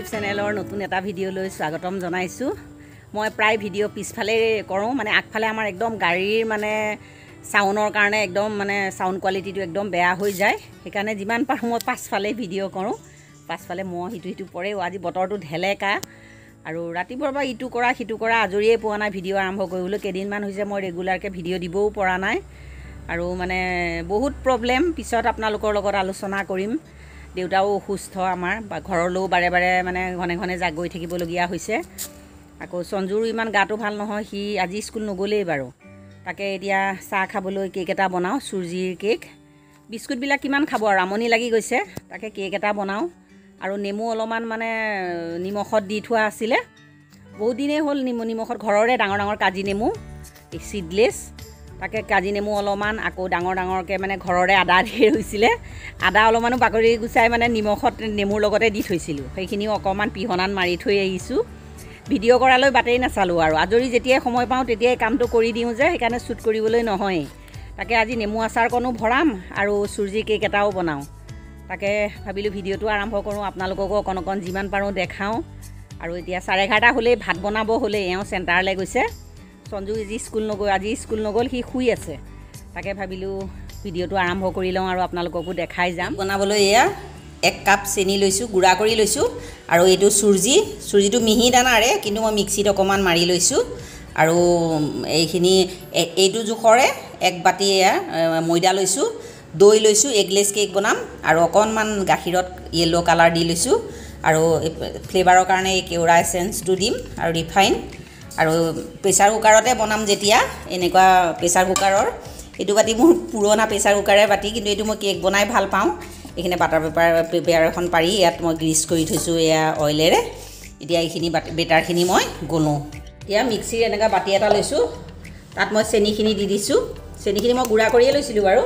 YouTube চেনেলৰ নতুন এটা ভিডিঅ'লৈ স্বাগতম জনাইছোঁ। মই প্ৰায় ভিডিঅ' পিছফালে কৰোঁ, মানে আগফালে আমাৰ একদম গাড়ীৰ মানে সাউণ্ডৰ কাৰণে একদম মানে সাউণ্ড কোৱালিটিটো একদম বেয়া হৈ যায়। সেইকাৰণে যিমান পাৰোঁ মই পাছফালে ভিডিঅ' কৰোঁ। পাছফালে মই সিটো পৰেও। আজি বতৰটো ঢেলেকা আৰু ৰাতিপুৱাৰ পৰা ইটো কৰা সিটো কৰা আজৰিয়ে পোৱা নাই ভিডিঅ' আৰম্ভ কৰিবলৈ। কেইদিনমান হৈছে মই ৰেগুলাৰকৈ ভিডিঅ' দিবও পৰা নাই আৰু মানে বহুত প্ৰব্লেম। পিছত আপোনালোকৰ লগত আলোচনা কৰিম। দেউতাও অসুস্থ আমাৰ, বা ঘৰলৈও বাৰে বাৰে মানে ঘনে ঘনে গৈ থাকিবলগীয়া হৈছে। আকৌ সঞ্জুৰো ইমান গাটো ভাল নহয়, সি আজি স্কুল নগ'লেই বাৰু। তাকে এতিয়া চাহ খাবলৈ কেক এটা বনাওঁ, চুজিৰ কেক। বিস্কুটবিলাক কিমান খাব আৰু আমনি লাগি গৈছে। তাকে কেক এটা বনাওঁ আৰু নেমু অলপমান মানে নিমখত দি থোৱা আছিলে, বহুত দিনেই হ'ল। নিমখত ঘৰৰে ডাঙৰ ডাঙৰ কাজি নেমু, চিডলেছ, তাকে কাজি নেমু অলপমান, আকৌ ডাঙৰ ডাঙৰকৈ মানে ঘৰৰে আদা ধেৰ হৈছিলে, আদা অলপমানো বাকলি গুচাই মানে নিমখত নেমুৰ লগতে দি থৈছিলোঁ। সেইখিনিও অকণমান পিহনাত মাৰি থৈ আহিছোঁ। ভিডিঅ' কৰালৈ বাটেই নাচালোঁ আৰু আজৰি যেতিয়াই সময় পাওঁ তেতিয়াই কামটো কৰি দিওঁ যে, সেইকাৰণে শ্বুট কৰিবলৈ নহয়েই। তাকে আজি নেমু আচাৰকণো ভৰাম আৰু চুজি কেক এটাও বনাওঁ। তাকে ভাবিলোঁ ভিডিঅ'টো আৰম্ভ কৰোঁ, আপোনালোককো অকণ অকণ যিমান পাৰোঁ দেখাওঁ। আৰু এতিয়া 11:30 হ'লেই, ভাত বনাব হ'লেই। এওঁ চেণ্টাৰলৈ গৈছে। সঞ্জু আজি স্কুল নগ'ল, সি শুই আছে। তাকে ভাবিলোঁ ভিডিঅ'টো আৰম্ভ কৰি লওঁ আৰু আপোনালোককো দেখাই যাম। বনাবলৈ এয়া 1 কাপ চেনি লৈছোঁ, গুড়া কৰি লৈছোঁ। আৰু এইটো চুজিটো মিহি দানাৰে, কিন্তু মই মিক্সিত অকণমান মাৰি লৈছোঁ। আৰু এইখিনি এইটো জোখৰে 1 বাতি এয়া ময়দা লৈছোঁ, দৈ লৈছোঁ, এগলেছ কেক বনাম। আৰু অকণমান গাখীৰত য়েল্ল' কালাৰ দি লৈছোঁ। আৰু ফ্লেভাৰৰ কাৰণে এই কেওৰা এচেঞ্চটো দিম আৰু ৰিফাইন। আৰু প্ৰেছাৰ কুকাৰতে বনাম যেতিয়া, এনেকুৱা প্ৰেছাৰ কুকাৰৰ, এইটো বাতি মোৰ পুৰণা প্ৰেছাৰ কুকাৰে বাতি, কিন্তু এইটো মই কেক বনাই ভাল পাওঁ। এইখিনি বাটাৰ পেপাৰ এখন পাৰি ইয়াত মই গ্ৰীচ কৰি থৈছোঁ এয়া অইলেৰে। এতিয়া এইখিনি বেটাৰখিনি মই গলোঁ। এতিয়া মিক্সিৰ এনেকুৱা বাতি এটা লৈছোঁ, তাত মই চেনিখিনি দি দিছোঁ। চেনিখিনি মই গুড়া কৰিয়ে লৈছিলোঁ বাৰু।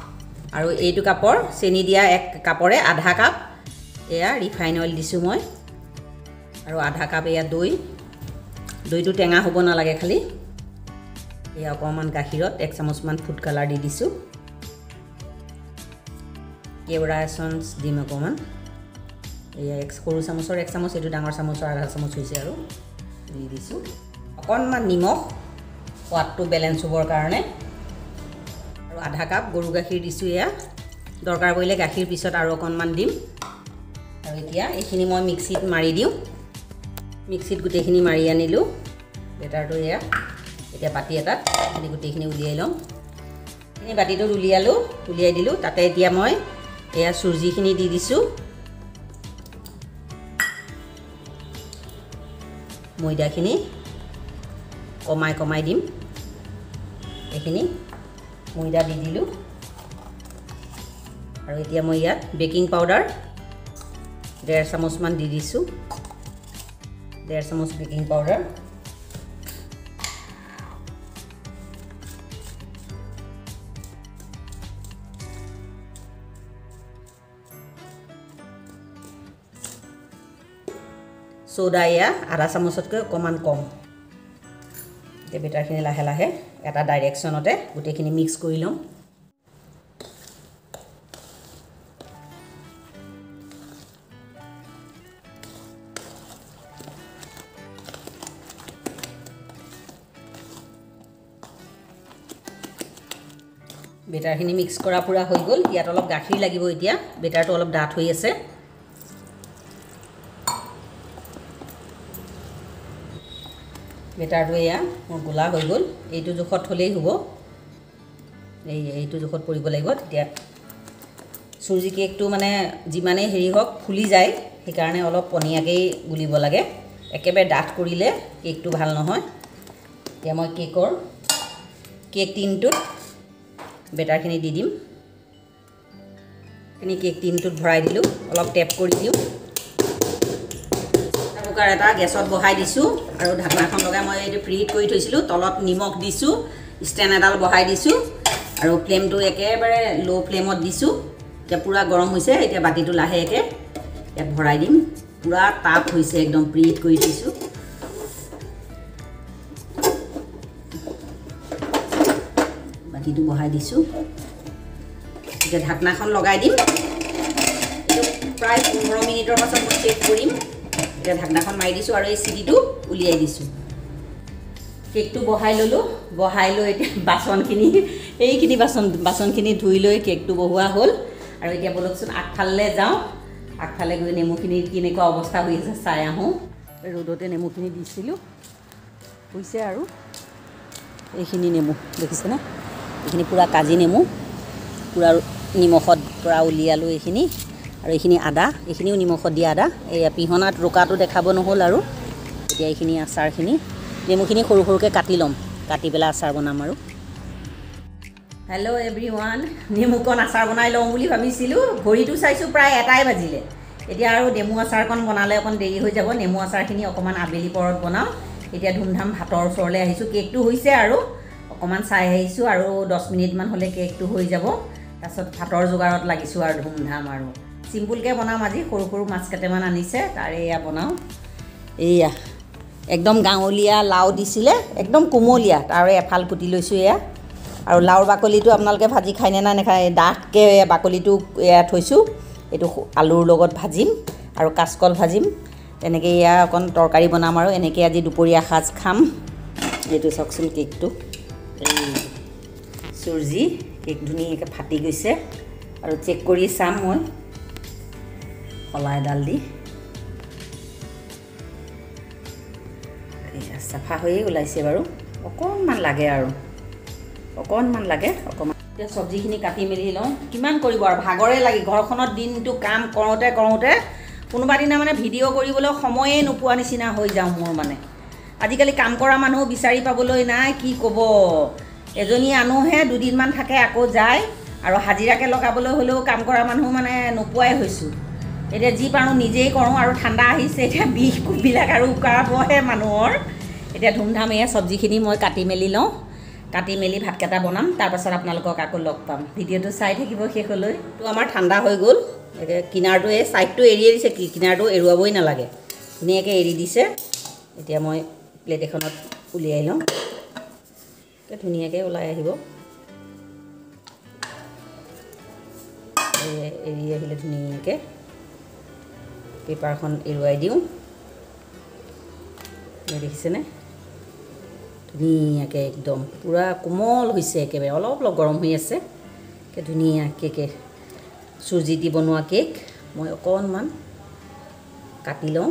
আৰু এইটো কাপৰ চেনি দিয়া 1 কাপৰে আধা কাপ এয়া ৰিফাইন অইল দিছোঁ মই। আৰু আধা কাপ এয়া দৈটো টেঙা হ'ব নালাগে খালি। এয়া অকণমান গাখীৰত 1 চামুচমান ফুড কালাৰ দি দিছোঁ। কেওৰা এচেঞ্চ দিম অকণমান। এয়া সৰু চামুচৰ 1 চামুচ, এইটো ডাঙৰ চামুচৰ আধা চামুচ হৈছে আৰু দি দিছোঁ। অকণমান নিমখ সোৱাদটো বেলেঞ্চ হ'বৰ কাৰণে। আৰু আধা কাপ গৰু গাখীৰ দিছোঁ। এয়া দৰকাৰ পৰিলে গাখীৰ পিছত আৰু অকণমান দিম। আৰু এতিয়া এইখিনি মই মিক্সিত মাৰি দিওঁ। মিক্সিত গোটেইখিনি মাৰি আনিলোঁ বেটাৰটো। এয়া এতিয়া বাতি এটাত এইখিনি গোটেইখিনি উলিয়াই লওঁ। এইখিনি বাতিটোত উলিয়াই দিলোঁ। তাতে এতিয়া মই এয়া চুজিখিনি দি দিছোঁ। ময়দাখিনি কমাই দিম। এইখিনি ময়দা দি দিলোঁ। আৰু এতিয়া মই ইয়াত বেকিং পাউডাৰ 1.5 চামুচমান দি দিছোঁ। 1.5 চামুচ বেকিং পাউডাৰ। চ'দা এয়া আধা চামুচতকৈ অকণমান কম। এতিয়া বেটাৰখিনি লাহে লাহে এটা ডাইৰেকশ্যনতে গোটেইখিনি মিক্স কৰি লওঁ। বেটাৰখিনি মিক্স কৰা পূৰা হৈ গ'ল। ইয়াত অলপ গাখীৰ লাগিব এতিয়া, বেটাৰটো অলপ ডাঠ হৈ আছে। বেটাৰটো এয়া মোৰ গোলা হৈ গ'ল। এইটো জোখত হ'লেই হ'ব, এইটো জোখত পৰিব লাগিব। তেতিয়া চুজি কেকটো মানে যিমানেই হেৰি হওক ফুলি যায়, সেইকাৰণে অলপ পনীয়াকেই গুলিব লাগে। একেবাৰে ডাঠ কৰিলে কেকটো ভাল নহয়। এতিয়া মই কেক টিনটোত বেটাৰখিনি দি দিম। এইখিনি কেক টিনটোত ভৰাই দিলোঁ, অলপ টেপ কৰি দিওঁ। কুকাৰ এটা গেছত বহাই দিছোঁ আৰু ঢাকনাখন লগাই মই এইটো প্ৰিহিট কৰি থৈছিলোঁ। তলত নিমখ দিছোঁ, ষ্টেণ্ড এডাল বহাই দিছোঁ আৰু ফ্লেমটো একেবাৰে ল' ফ্লেমত দিছোঁ। এতিয়া পূৰা গৰম হৈছে। এতিয়া বাতিটো লাহেকৈ ইয়াত ভৰাই দিম। পূৰা তাপ হৈছে, একদম প্ৰিহিট কৰি থৈছোঁ। বাতিটো বহাই দিছোঁ। এতিয়া ঢাকনাখন লগাই দিম। এইটো প্ৰায় 15 মিনিটৰ পাছত মই চেক কৰিম। এতিয়া ঢাকনাখন মাৰি দিছোঁ আৰু এই চিটিটো উলিয়াই দিছোঁ। কেকটো বহাই ল'লোঁ, বহাই লৈ এতিয়া বাচনখিনি এইখিনি বাচনখিনি ধুই লৈ কেকটো বহোৱা হ'ল। আৰু এতিয়া বলকচোন আগফালে যাওঁ, আগফালে গৈ নেমুখিনিৰ কেনেকুৱা অৱস্থা হৈ আছে চাই আহোঁ। ৰ'দতে নেমুখিনি দিছিলোঁ, হৈছে আৰু এইখিনি নেমু দেখিছেনে, এইখিনি পূৰা কাজি নেমু, পূৰা নিমখত পৰা উলিয়ালোঁ এইখিনি। আৰু এইখিনি আদা, এইখিনিও নিমখত দিয়া আদা, এয়া পিহনাত ৰোকাটো দেখাব নহ'ল আৰু। এতিয়া এইখিনি আচাৰখিনি, নেমুখিনি সৰু সৰুকৈ কাটি ল'ম, কাটি পেলাই আচাৰ বনাম আৰু। হেল্ল' এভৰিৱান, নেমুকণ আচাৰ বনাই লওঁ বুলি ভাবিছিলোঁ, ঘড়ীটো চাইছোঁ প্ৰায় 1টাই বাজিলে। এতিয়া আৰু নেমু আচাৰকণ বনালে অকণ দেৰি হৈ যাব। নেমু আচাৰখিনি অকণমান আবেলি পৰত বনাওঁ। এতিয়া ধুমধাম ভাতৰ ওচৰলৈ আহিছোঁ, কেকটো হৈছে আৰু অকণমান চাই আহিছোঁ, আৰু 10 মিনিটমান হ'লে কেকটো হৈ যাব। তাৰপিছত ভাতৰ যোগাৰত লাগিছোঁ আৰু ধুমধাম আৰু চিম্পুলকৈ বনাম আজি। সৰু সৰু মাছ কেইটামান আনিছে, তাৰে এয়া বনাওঁ। এইয়া একদম গাঁৱলীয়া লাও দিছিলে, একদম কোমলীয়া, তাৰে এফাল কুটি লৈছোঁ এয়া। আৰু লাওৰ বাকলিটো আপোনালোকে ভাজি খায়নে নাই নেখায়, ডাঠকৈ বাকলিটো এয়া থৈছোঁ। এইটো আলুৰ লগত ভাজিম আৰু কাচকল ভাজিম, তেনেকৈ এয়া অকণ তৰকাৰী বনাম আৰু এনেকৈ আজি দুপৰীয়া সাজ খাম। এইটো চাওকচোন কেকটো, এই চুজি কেক ধুনীয়াকৈ ফাটি গৈছে। আৰু চেক কৰি চাম মই শলা এডাল দি, এয়া চাফা হৈয়ে ওলাইছে বাৰু, অকণমান লাগে আৰু অকণমান লাগে অকণমান। এতিয়া চব্জিখিনি কাটি মেলি লওঁ, কিমান কৰিব আৰু ভাগৰে লাগি ঘৰখনত দিনটো কাম কৰোঁতে কৰোঁতে কোনোবা দিনা মানে ভিডিঅ' কৰিবলৈ সময়ে নোপোৱা নিচিনা হৈ যাওঁ মোৰ মানে। আজিকালি কাম কৰা মানুহ বিচাৰি পাবলৈ নাই, কি ক'ব। এজনী আনোহে, 2 দিনমান থাকে আকৌ যায়, আৰু হাজিৰাকৈ লগাবলৈ হ'লেও কাম কৰা মানুহ মানে নোপোৱাই হৈছোঁ। এতিয়া যি পাৰোঁ নিজেই কৰোঁ, আৰু ঠাণ্ডা আহিছে এতিয়া বিষ কোষবিলাক আৰু উকাবহে মানুহৰ। এতিয়া ধুমধাম এয়া চব্জিখিনি মই কাটি মেলি লওঁ, কাটি মেলি ভাতকেইটা বনাম, তাৰপাছত আপোনালোকক আকৌ লগ পাম। ভিডিঅ'টো চাই থাকিব শেষলৈ। তো আমাৰ ঠাণ্ডা হৈ গ'ল, কিনাৰটো এই ছাইডটো এৰিয়ে দিছে, কিনাৰটো এৰুৱাবই নালাগে, ধুনীয়াকৈ এৰি দিছে। এতিয়া মই প্লেট এখনত উলিয়াই লওঁ, ধুনীয়াকৈ ওলাই আহিব। এৰি আহিলে ধুনীয়াকৈ পেপাৰখন এৰুৱাই দিওঁ, দেখিছেনে ধুনীয়াকৈ একদম পূৰা কোমল হৈছে, একেবাৰে অলপ অলপ গৰম হৈ আছে। ধুনীয়াকৈ চুজি দি বনোৱা কেক মই অকণমান কাটি লওঁ।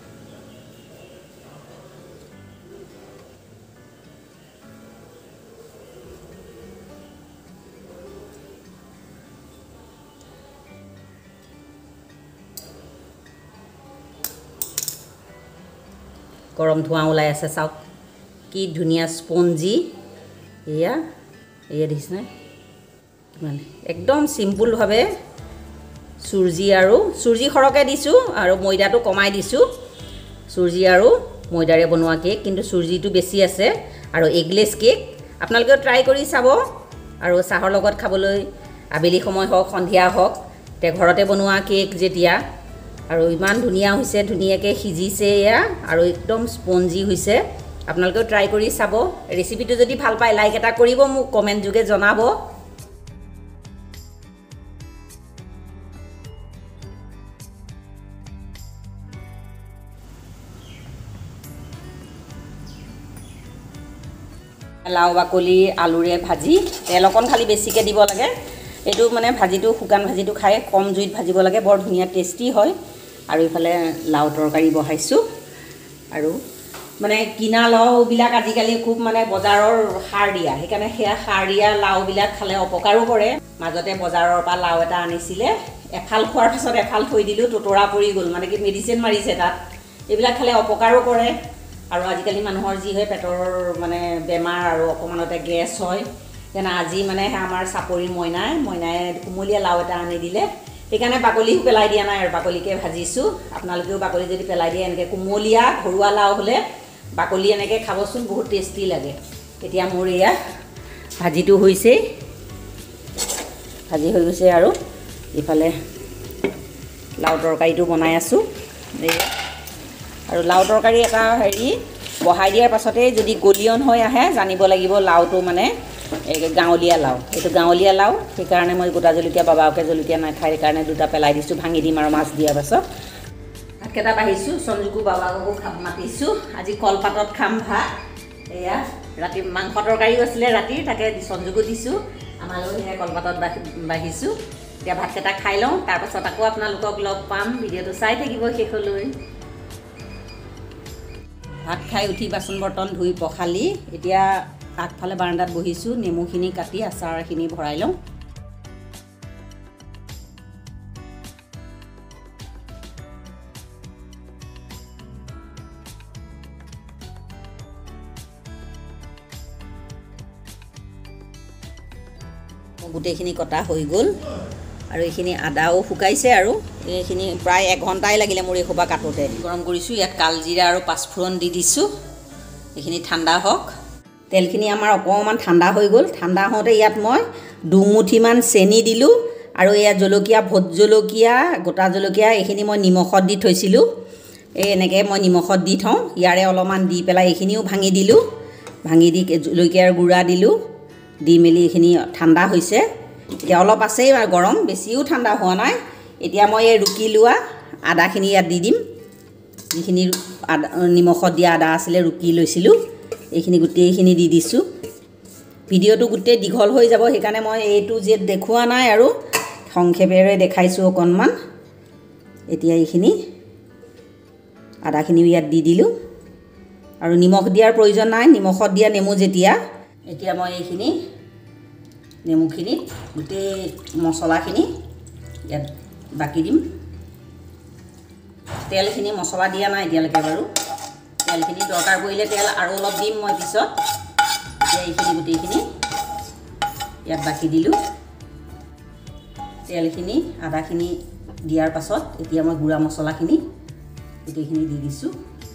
গৰম ধোঁৱা ওলাই আছে, চাওক কি ধুনীয়া স্পঞ্জি। এয়া দেখিছেনে কিমান একদম চিম্পুলভাৱে চুজি সৰহকৈ দিছোঁ আৰু ময়দাটো কমাই দিছোঁ। চুজি আৰু ময়দাৰে বনোৱা কেক, কিন্তু চুজিটো বেছি আছে। আৰু এগলেছ কেক আপোনালোকেও ট্ৰাই কৰি চাব, আৰু চাহৰ লগত খাবলৈ আবেলি সময় হওক সন্ধিয়া হওক, এতিয়া ঘৰতে বনোৱা কেক যেতিয়া, আৰু ইমান ধুনীয়া হৈছে, ধুনীয়াকৈ সিজিছে এয়া, আৰু একদম স্পঞ্জি হৈছে। আপোনালোকেও ট্ৰাই কৰি চাব। ৰেচিপিটো যদি ভাল পায় লাইক এটা কৰিব, মোক কমেণ্ট যোগে জনাব। লাও বাকলি আলুৰে ভাজি, তেল অকণ খালি বেছিকৈ দিব লাগে। এইটো মানে ভাজিটো, শুকান ভাজিটো খাই কম জুইত ভাজিব লাগে, বৰ ধুনীয়া টেষ্টি হয়। আৰু ইফালে লাও তৰকাৰী বহাইছোঁ, আৰু মানে কিনা লাওবিলাক আজিকালি খুব মানে বজাৰৰ সাৰ দিয়া, সেইকাৰণে সেয়া সাৰ দিয়া লাওবিলাক খালে অপকাৰো কৰে। মাজতে বজাৰৰ পৰা লাও এটা আনিছিলে, এফাল খোৱাৰ পিছত এফাল থৈ দিলোঁ, তোতৰা পৰি গ'ল, মানে কি মেডিচিন মাৰিছে তাত। এইবিলাক খালে অপকাৰো কৰে, আৰু আজিকালি মানুহৰ যি হয় পেটৰ মানে বেমাৰ, আৰু অকণমানতে গেছ হয়। সেইকাৰণে আজি মানে আমাৰ চাপৰিৰ মইনাই কুমলীয়া লাও এটা আনি দিলে, সেইকাৰণে বাকলিও পেলাই দিয়া নাই, আৰু বাকলিকে ভাজিছোঁ। আপোনালোকেও বাকলি যদি পেলাই দিয়ে, এনেকৈ কুমলীয়া ঘৰুৱা লাও হ'লে বাকলি এনেকৈ খাবচোন, বহুত টেষ্টি লাগে। এতিয়া মোৰ এয়া ভাজিটো হৈছেই, ভাজি হৈ গৈছে, আৰু ইফালে লাও তৰকাৰীটো বনাই আছোঁ। আৰু লাও তৰকাৰী এটা বহাই দিয়াৰ পাছতেই যদি গলিয়ন হৈ আহে, জানিব লাগিব লাওটো মানে গাঁৱলীয়া লাও। এইটো গাঁৱলীয়া লাও, সেইকাৰণে মই গোটা জলকীয়া, বাবাকে জলকীয়া নাখায়, সেইকাৰণে 2টা পেলাই দিছোঁ, ভাঙি দিম আৰু মাছ দিয়াৰ পাছত। ভাতকেইটা বাঢ়িছোঁ সঞ্জুকো বাবাকো মাতিছোঁ আজি কলপাতত খাম ভাত এয়া ৰাতি মাংস তৰকাৰীও আছিলে ৰাতিৰ তাকে সঞ্জুকো দিছোঁ আমালৈ সেয়া কলপাতত বাঢ়িছোঁ এতিয়া ভাতকেইটা খাই লওঁ তাৰপাছত আকৌ আপোনালোকক লগ পাম ভিডিঅ'টো চাই থাকিব শেষলৈ ভাত খাই উঠি বাচন বৰ্তন ধুই পখালি এতিয়া আগফালে বাৰান্দাত বহিছোঁ নেমুখিনি কাটি আচাৰখিনি ভৰাই লওঁ গোটেইখিনি কটা হৈ গ'ল আৰু এইখিনি আদাও শুকাইছে আৰু এইখিনি প্ৰায় 1 ঘণ্টাই লাগিলে মোৰ এইসোপা কাটোতে গৰম কৰিছোঁ ইয়াত কালজিৰা আৰু পাঁচফোৰণ দি দিছোঁ এইখিনি ঠাণ্ডা হওক তেলখিনি আমাৰ অকণমান ঠাণ্ডা হৈ গ'ল ঠাণ্ডা হওঁতে ইয়াত মই 2 মুঠিমান চেনি দিলোঁ আৰু এয়া জলকীয়া ভোট জলকীয়া গোটা জলকীয়া এইখিনি মই নিমখত দি থৈছিলোঁ এই এনেকৈ মই নিমখত দি থওঁ ইয়াৰে অলপমান দি পেলাই এইখিনিও ভাঙি দিলোঁ ভাঙি দি জলকীয়াৰ গুড়া দিলোঁ দি মেলি এইখিনি ঠাণ্ডা হৈছে এতিয়া অলপ আছেই গৰম বেছিও ঠাণ্ডা হোৱা নাই এতিয়া মই এই ৰুকি লোৱা আদাখিনি ইয়াত দি দিম যিখিনি নিমখত দিয়া আদা আছিলে ৰুকি লৈছিলোঁ এইখিনি গোটেইখিনি দি দিছোঁ ভিডিঅ'টো গোটেই দীঘল হৈ যাব সেইকাৰণে মই এইটো যে দেখুওৱা নাই আৰু সংক্ষেপেৰে দেখাইছোঁ অকণমান এতিয়া এইখিনি আদাখিনিও ইয়াত দি দিলোঁ আৰু নিমখ দিয়াৰ প্ৰয়োজন নাই নিমখত দিয়া নেমু যেতিয়া এতিয়া মই এইখিনি নেমুখিনি গোটেই মছলাখিনি ইয়াত বাকি দিম তেলখিনি মছলা দিয়া নাই এতিয়ালৈকে বাৰু তেলখিনি দৰকাৰ পৰিলে তেল আৰু অলপ দিম মই পিছত এতিয়া এইখিনি গোটেইখিনি ইয়াত বাকি দিলোঁ তেলখিনি আদাখিনি দিয়াৰ পাছত এতিয়া মই গুড়া মছলাখিনি গোটেইখিনি দি দিছোঁ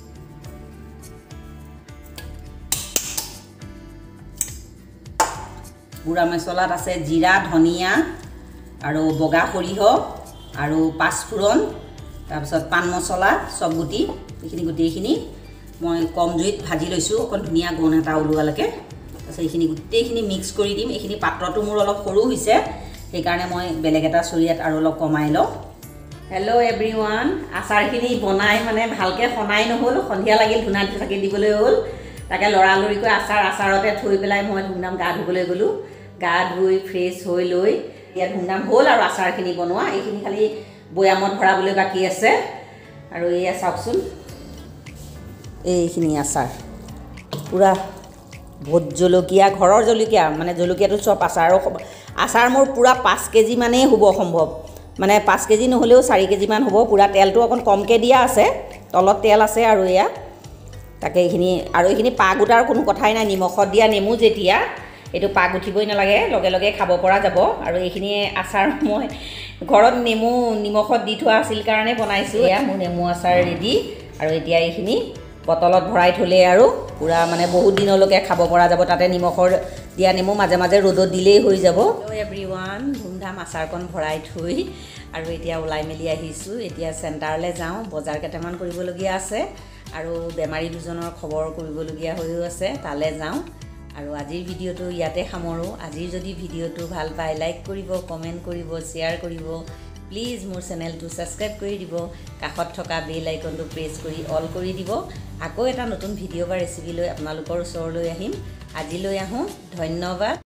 গুড়া মছলাত আছে জিৰা ধনিয়া আৰু বগা সৰিয়হ আৰু পাঁচফোৰণ তাৰপিছত পান মছলা সব গুটি এইখিনি গোটেইখিনি মই কম জুইত ভাজি লৈছোঁ অকণ ধুনীয়া গোন্ধ এটা ওলোৱালৈকে তাৰপিছত এইখিনি গোটেইখিনি মিক্স কৰি দিম এইখিনি পাত্ৰটো মোৰ অলপ সৰু হৈছে সেইকাৰণে মই বেলেগ এটা চৰিয়াত আৰু অলপ কমাই লওঁ হেল্ল' এভৰিৱান আচাৰখিনি বনাই মানে ভালকৈ সনাই নহ'ল সন্ধিয়া লাগিল ধূনা চাকি দিবলৈ হ'ল তাকে লৰালৰিকৈ আচাৰতে থৈ পেলাই মই ধুমধাম গা ধুবলৈ গ'লোঁ গা ধুই ফ্ৰেছ হৈ লৈ ইয়াত ধুমধাম হ'ল আৰু আচাৰখিনি বনোৱা এইখিনি খালি বৈয়ামত ভৰাবলৈ বাকী আছে আৰু এয়া চাওকচোন এইখিনি আচাৰ পূৰা ভোট জলকীয়া ঘৰৰ জলকীয়া মানে জলকীয়াটো চব আচাৰ মোৰ পূৰা 5 কেজি মানেই হ'ব সম্ভৱ মানে 5 কেজি নহ'লেও 4 কেজিমান হ'ব পূৰা তেলটো অকণ কমকৈ দিয়া আছে তলত তেল আছে আৰু এয়া তাকে এইখিনি পাগ উঠাৰ কোনো কথাই নাই নিমখত দিয়া নেমু যেতিয়া এইটো পাগ উঠিবই নালাগে লগে লগে খাব পৰা যাব আৰু এইখিনি আচাৰ মই ঘৰত নেমু নিমখত দি থোৱা আছিল কাৰণে বনাইছোঁ এয়া মোৰ নেমু আচাৰ ৰেডি আৰু এতিয়া এইখিনি বটলত ভৰাই থ'লে আৰু পূৰা মানে বহুত দিনলৈকে খাব পৰা যাব তাতে নিমখৰ দিয়া নেমু মাজে মাজে ৰ'দত দিলেই হৈ যাব এভৰিৱান ধুমধাম আচাৰকণ ভৰাই থৈ আৰু এতিয়া ওলাই মেলি আহিছোঁ এতিয়া চেণ্টাৰলৈ যাওঁ বজাৰ কেইটামান কৰিবলগীয়া আছে আৰু বেমাৰী দুজনৰ খবৰ কৰিবলগীয়া হৈও আছে তালৈ যাওঁ আৰু আজিৰ ভিডিঅ'টো ইয়াতে সামৰোঁ আজিৰ যদি ভিডিঅ'টো ভাল পায় লাইক কৰিব কমেণ্ট কৰিব শ্বেয়াৰ কৰিব প্লিজ মোৰ চেনেলটো ছাবস্ক্ৰাইব কৰি দিব কাষত থকা বেল আইকনটো প্ৰেছ কৰি অল কৰি দিব আকৌ এটা নতুন ভিডিঅ' বা ৰেচিপি লৈ আপোনালোকৰ ওচৰলৈ আহিম আজিলৈ আহোঁ ধন্যবাদ